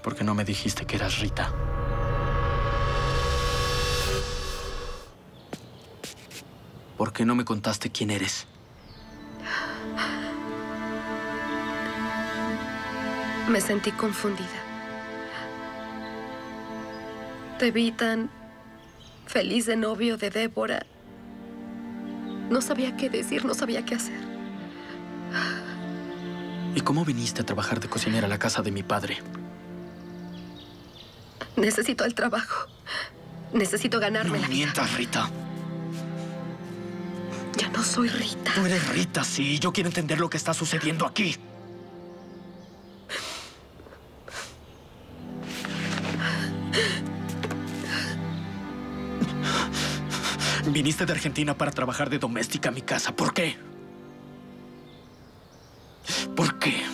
¿Por qué no me dijiste que eras Rita? ¿Por qué no me contaste quién eres? Me sentí confundida. Te vi tan feliz de novio de Débora. No sabía qué decir, no sabía qué hacer. ¿Y cómo viniste a trabajar de cocinera a la casa de mi padre? Necesito el trabajo. Necesito ganarme la vida. No mientas, Rita. Ya no soy Rita. Tú eres Rita, sí. Yo quiero entender lo que está sucediendo aquí. Viniste de Argentina para trabajar de doméstica a mi casa. ¿Por qué? ¿Por qué?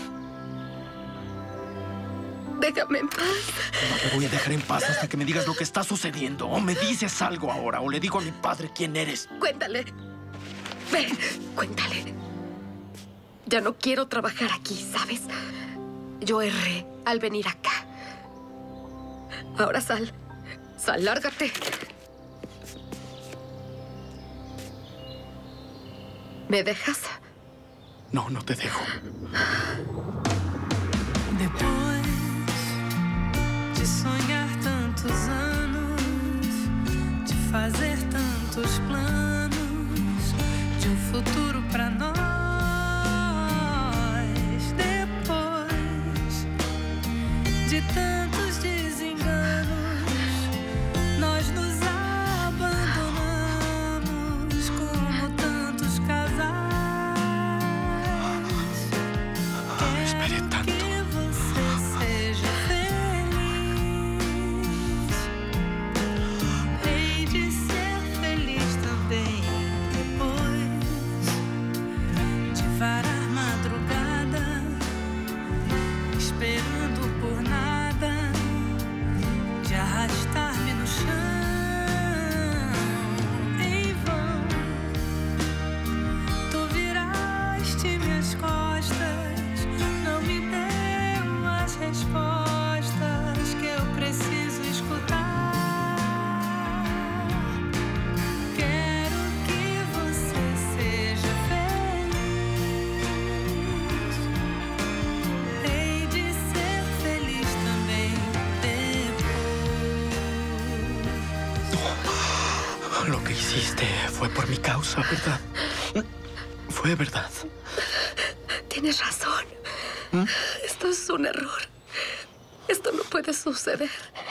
Déjame en paz. No te voy a dejar en paz hasta que me digas lo que está sucediendo. O me dices algo ahora, o le digo a mi padre quién eres. Cuéntale. Ven, cuéntale. Ya no quiero trabajar aquí, ¿sabes? Yo erré al venir acá. Ahora sal. Sal, lárgate. ¿Me dejas? No, no te dejo. Depois de sonhar tantos anos, de fazer tantos planos, de futuro pra nós. Depois de tantos desenganos, nós nos abandonamos como tantos casais. Esperé tanto. Que você seja feliz. Hei de ser feliz também depois de varar madrugada, esperando por nada, de arrastar-me no chão em vão. Tu viraste minhas costas, não me deu as respostas que eu preciso escutar. Quero que você seja feliz. Hei de ser feliz também depois. Lo que hiciste fue por mi causa, ¿verdad? Fue verdad. Tienes razón. Esto es un error. Esto no puede suceder.